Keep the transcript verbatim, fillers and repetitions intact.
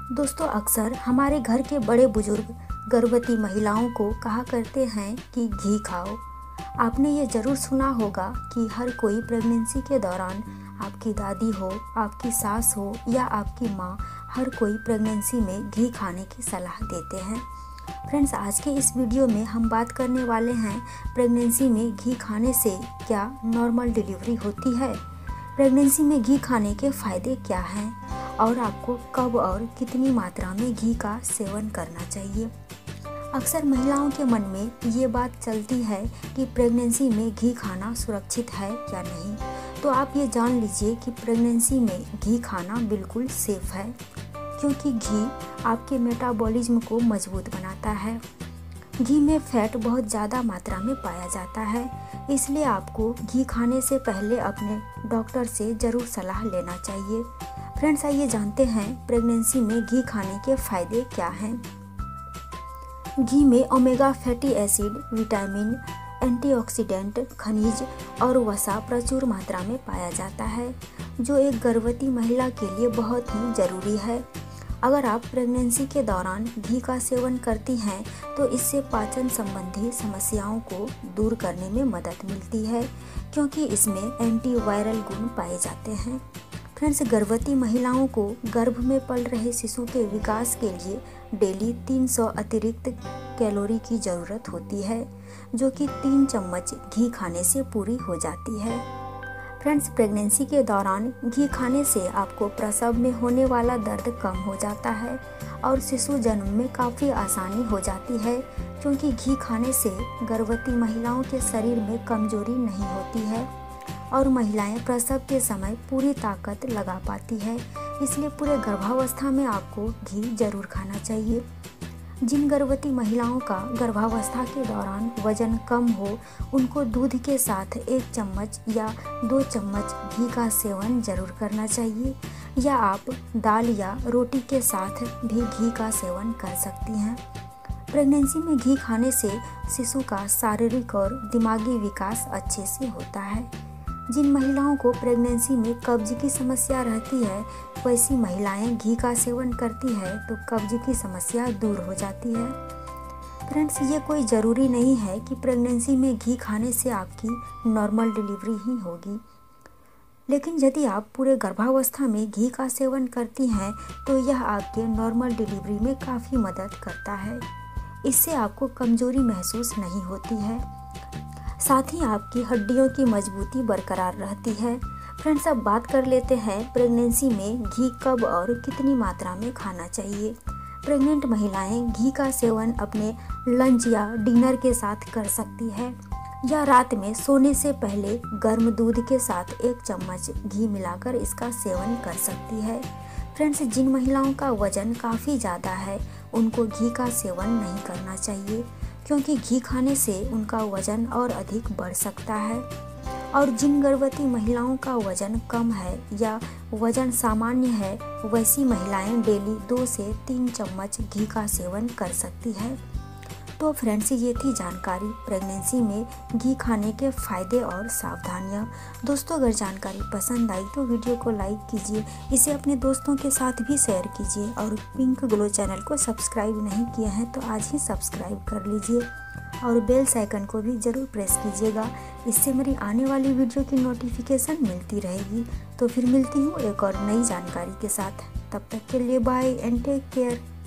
दोस्तों, अक्सर हमारे घर के बड़े बुजुर्ग गर्भवती महिलाओं को कहा करते हैं कि घी खाओ। आपने ये ज़रूर सुना होगा कि हर कोई प्रेगनेंसी के दौरान, आपकी दादी हो, आपकी सास हो या आपकी माँ, हर कोई प्रेगनेंसी में घी खाने की सलाह देते हैं। फ्रेंड्स, आज के इस वीडियो में हम बात करने वाले हैं प्रेगनेंसी में घी खाने से क्या नॉर्मल डिलीवरी होती है, प्रेगनेंसी में घी खाने के फ़ायदे क्या हैं और आपको कब और कितनी मात्रा में घी का सेवन करना चाहिए। अक्सर महिलाओं के मन में ये बात चलती है कि प्रेगनेंसी में घी खाना सुरक्षित है या नहीं। तो आप ये जान लीजिए कि प्रेगनेंसी में घी खाना बिल्कुल सेफ है, क्योंकि घी आपके मेटाबॉलिज्म को मजबूत बनाता है। घी में फैट बहुत ज़्यादा मात्रा में पाया जाता है, इसलिए आपको घी खाने से पहले अपने डॉक्टर से ज़रूर सलाह लेना चाहिए। फ्रेंड्स, आइए जानते हैं प्रेगनेंसी में घी खाने के फ़ायदे क्या हैं। घी में omega fatty acid, vitamin, antioxidant, खनिज और वसा प्रचुर मात्रा में पाया जाता है, जो एक गर्भवती महिला के लिए बहुत ही ज़रूरी है। अगर आप प्रेगनेंसी के दौरान घी का सेवन करती हैं तो इससे पाचन संबंधी समस्याओं को दूर करने में मदद मिलती है, क्योंकि इसमें एंटीवायरल गुण पाए जाते हैं। फ्रेंड्स, गर्भवती महिलाओं को गर्भ में पल रहे शिशु के विकास के लिए डेली तीन सौ अतिरिक्त कैलोरी की ज़रूरत होती है, जो कि तीन चम्मच घी खाने से पूरी हो जाती है। फ्रेंड्स, प्रेगनेंसी के दौरान घी खाने से आपको प्रसव में होने वाला दर्द कम हो जाता है और शिशु जन्म में काफ़ी आसानी हो जाती है, क्योंकि घी खाने से गर्भवती महिलाओं के शरीर में कमजोरी नहीं होती है और महिलाएं प्रसव के समय पूरी ताकत लगा पाती है। इसलिए पूरे गर्भावस्था में आपको घी जरूर खाना चाहिए। जिन गर्भवती महिलाओं का गर्भावस्था के दौरान वजन कम हो, उनको दूध के साथ एक चम्मच या दो चम्मच घी का सेवन जरूर करना चाहिए, या आप दाल या रोटी के साथ भी घी का सेवन कर सकती हैं। प्रेगनेंसी में घी खाने से शिशु का शारीरिक और दिमागी विकास अच्छे से होता है। जिन महिलाओं को प्रेगनेंसी में कब्ज की समस्या रहती है, वैसी महिलाएं घी का सेवन करती है तो कब्ज की समस्या दूर हो जाती है। फ्रेंड्स, ये कोई ज़रूरी नहीं है कि प्रेगनेंसी में घी खाने से आपकी नॉर्मल डिलीवरी ही होगी, लेकिन यदि आप पूरे गर्भावस्था में घी का सेवन करती हैं तो यह आपके नॉर्मल डिलीवरी में काफ़ी मदद करता है। इससे आपको कमज़ोरी महसूस नहीं होती है, साथ ही आपकी हड्डियों की मजबूती बरकरार रहती है। फ्रेंड्स, अब बात कर लेते हैं प्रेगनेंसी में घी कब और कितनी मात्रा में खाना चाहिए। प्रेग्नेंट महिलाएं घी का सेवन अपने लंच या डिनर के साथ कर सकती है, या रात में सोने से पहले गर्म दूध के साथ एक चम्मच घी मिलाकर इसका सेवन कर सकती है। फ्रेंड्स, जिन महिलाओं का वजन काफ़ी ज़्यादा है उनको घी का सेवन नहीं करना चाहिए, क्योंकि घी खाने से उनका वजन और अधिक बढ़ सकता है। और जिन गर्भवती महिलाओं का वजन कम है या वजन सामान्य है, वैसी महिलाएं डेली दो से तीन चम्मच घी का सेवन कर सकती है। तो फ्रेंड्स, ये थी जानकारी प्रेगनेंसी में घी खाने के फ़ायदे और सावधानियाँ। दोस्तों, अगर जानकारी पसंद आई तो वीडियो को लाइक कीजिए, इसे अपने दोस्तों के साथ भी शेयर कीजिए और पिंक ग्लो चैनल को सब्सक्राइब नहीं किए हैं तो आज ही सब्सक्राइब कर लीजिए और बेल आइकन को भी ज़रूर प्रेस कीजिएगा। इससे मेरी आने वाली वीडियो की नोटिफिकेशन मिलती रहेगी। तो फिर मिलती हूँ एक और नई जानकारी के साथ। तब तक के लिए बाय एंड टेक केयर।